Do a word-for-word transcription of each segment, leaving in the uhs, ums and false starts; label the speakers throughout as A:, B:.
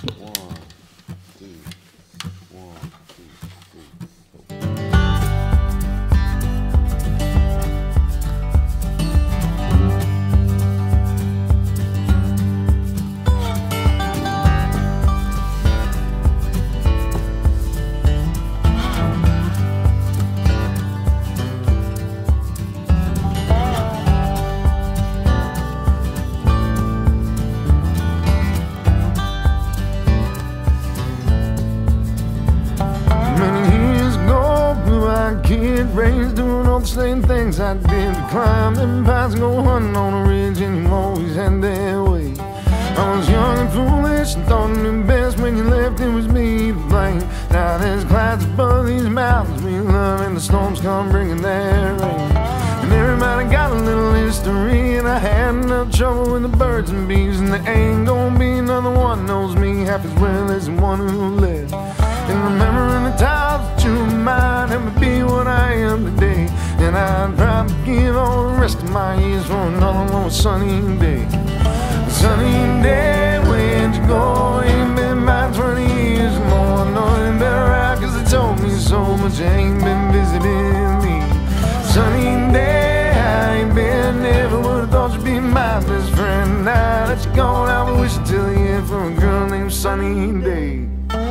A: Raised doing all the same things I did, to climb them pines and go hunting on a ridge, and you always had that way. I was young and foolish and thought I knew best. When you left, it was me to blame. Now there's clouds above these mountains we love, and the storms come bringing their rain. And everybody got a little history, and I had enough trouble with the birds and bees, and there ain't gonna be another one knows me half as well as the one who left. And remembering the times that you might help me be what I am today. And I'd probably give all the rest of my years for another more sunny day. Sunny day, where'd you go? Ain't been about twenty years more. I know you better out, cause they told me so much. You ain't been visiting me. Sunny day, I ain't been, never would've thought you'd be my best friend. Now that you're gone, I wish I'd tell you for a girl named Sunny Day.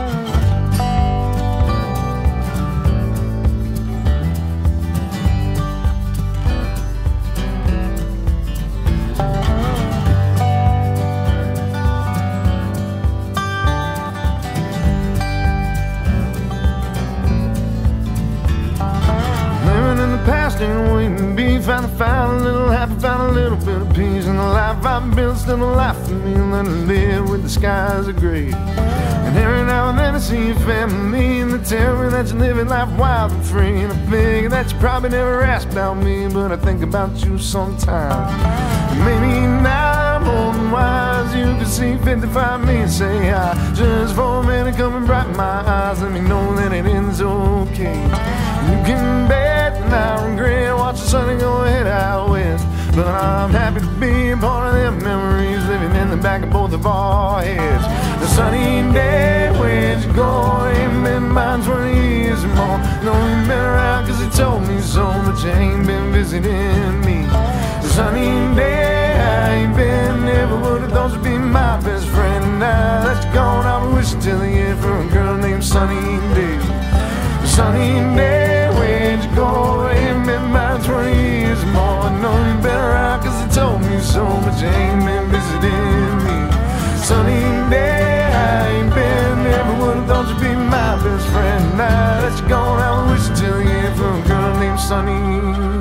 A: Ain't waiting to be found, I found a little happy, found a little bit of peace in the life I've built, still a life for me, and then to live with the skies are gray. And every now and then I see your family, and they tell me that you're living life wild and free. And I figure that you probably never asked about me, but I think about you sometimes. And maybe now I'm old and wise, you can see fifty-five me and say hi. Just for a minute, come and brighten my eyes, let me know that it ends okay. You can bet that I regret watching Sunny go ahead out west, but I'm happy to be a part of them memories living in the back of both of our heads. The sunny day, where'd you go? Ain't been mine twenty years or more. No, you better out, cause he told me so, but you ain't been visiting me. The sunny day, I ain't been, never would've thought you'd be my best friend. Now that you're gone, I wish I'd tell you for a girl named Sunny Day. The sunny day, where'd you go? Ain't been about twenty years or more. I know you better out, cause he told me so, but you ain't been visiting me. Sunny day, I ain't been, never would've thought you'd be my best friend. Now that you're gone, I wish I'd tell you for a girl named Sunny.